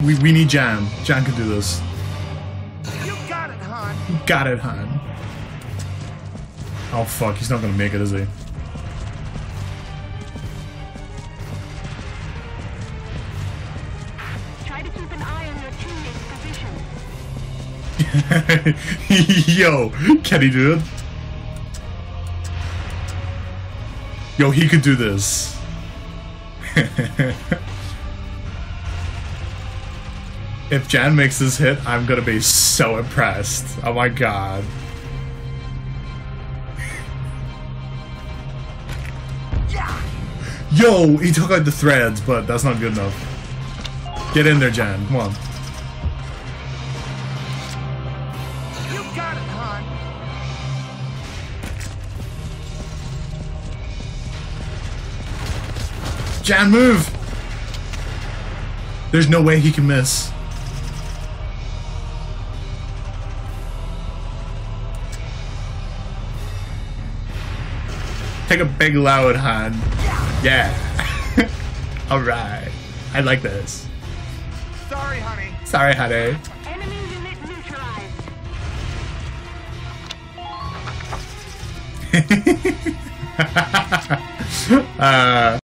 We need Jann. Jann can do this. You got it, Han. Got it, Han. Oh fuck, he's not gonna make it, is he? Try to keep an eye on your teammate's position. Yo, can he do it? Yo, he could do this. If Jann makes this hit, I'm gonna be so impressed. Oh my god. Yo, he took out the threads, but that's not good enough. Get in there, Jann. Come on. You got it, Han. Jann, move! There's no way he can miss. Take a big loud hand. Yeah. Alright. I like this. Sorry, honey. Sorry, honey. Enemy unit neutralized.